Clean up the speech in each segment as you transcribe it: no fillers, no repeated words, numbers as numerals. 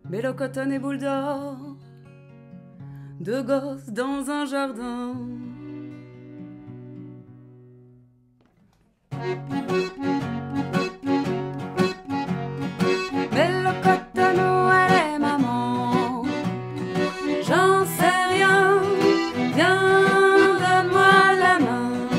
Mélocotone et boule d'or, deux gosses dans un jardin. Mélocotone, où elle est maman? J'en sais rien, viens, donne-moi la main.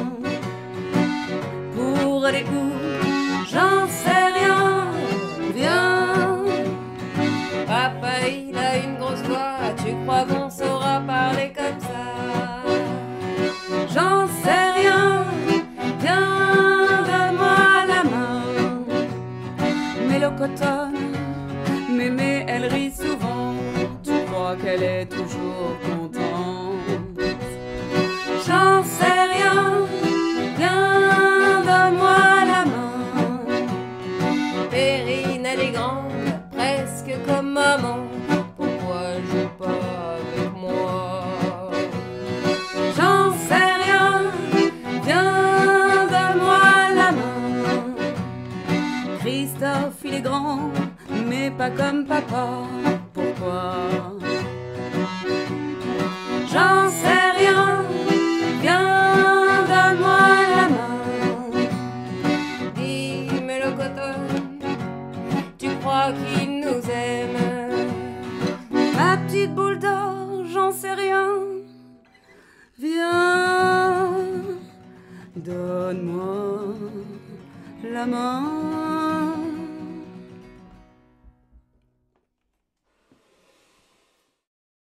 Pour les coups, j'en sais rien, viens. Papa, il a une grosse voix, tu crois qu'on saura parler comme ça? J'en sais rien, viens, donne-moi la main. Mélocotone, mémé, elle rit souvent, tu crois qu'elle est toujours contente? J'en sais rien, viens, donne-moi la main. Périne, elle est grande, presque comme maman, pourquoi elle joue pas avec moi? J'en sais rien, viens, donne-moi la main. Christophe, il est grand, mais pas comme papa, pourquoi? J'en sais rien, viens, donne-moi la main. Dis, Mélocotone, tu crois qu'il nous aime? Ma petite boule d'or, j'en sais rien. Viens, donne-moi la main.